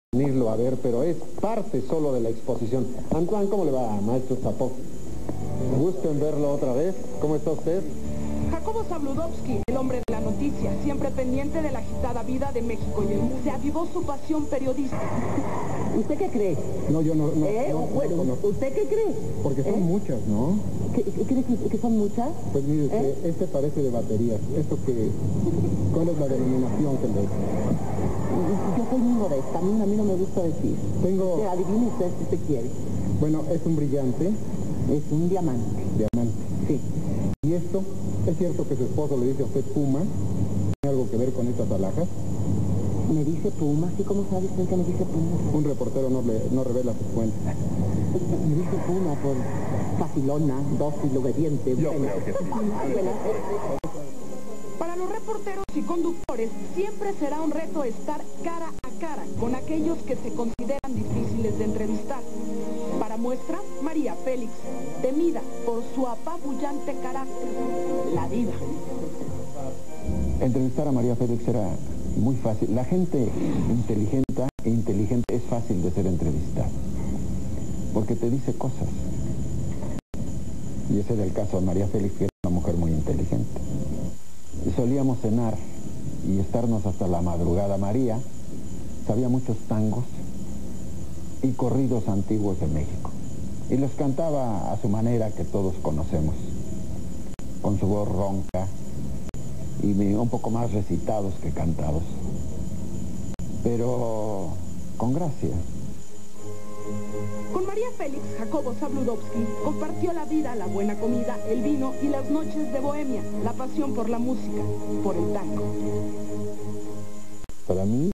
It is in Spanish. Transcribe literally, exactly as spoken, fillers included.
venirlo a ver, pero es parte solo de la exposición. Antoine, ¿cómo le va, maestro Zapop? Gusto en verlo otra vez. ¿Cómo está usted? Jacobo Zabludovsky, el hombre de la noticia, siempre pendiente de la agitada vida de México y el mundo. Se avivó su pasión periodística. ¿Usted qué cree? No, yo no... no, ¿Eh? no bueno, no, no. ¿usted qué cree? Porque son ¿Eh? muchas, ¿no? ¿Qué, ¿Cree que, que son muchas? Pues mire usted, ¿Eh? este parece de baterías. ¿Esto qué? ¿Cuál es la denominación que le... Yo soy muy modesta, a mí, a mí no me gusta decir. Tengo... O sea, adivine usted si usted quiere. Bueno, es un brillante. Es un diamante. Diamante. Sí. ¿Y esto? ¿Es cierto que su esposo le dice a usted Puma? ¿Tiene algo que ver con estas alhajas? Me dice Puma, ¿sí? ¿Cómo sabe usted que me dice Puma? Un reportero no, le, no revela sus fuentes. Me dice Puma por facilona, dócil, obediente. Yo buena. creo que sí. Buena. Para los reporteros y conductores, siempre será un reto estar cara a cara con aquellos que se consideran difíciles de entrevistar. Para muestra, María Félix, temida por su apabullante carácter, la diva. Entrevistar a María Félix era muy fácil. La gente inteligente e inteligente es fácil de ser entrevistada, porque te dice cosas. Y ese era el caso de María Félix, que era una mujer muy inteligente. Y solíamos cenar y estarnos hasta la madrugada. María sabía muchos tangos y corridos antiguos de México, y los cantaba a su manera, que todos conocemos, con su voz ronca y un poco más recitados que cantados, pero con gracia. Con María Félix, Jacobo Zabludovsky compartió la vida, la buena comida, el vino y las noches de bohemia, la pasión por la música, por el tango. Para mí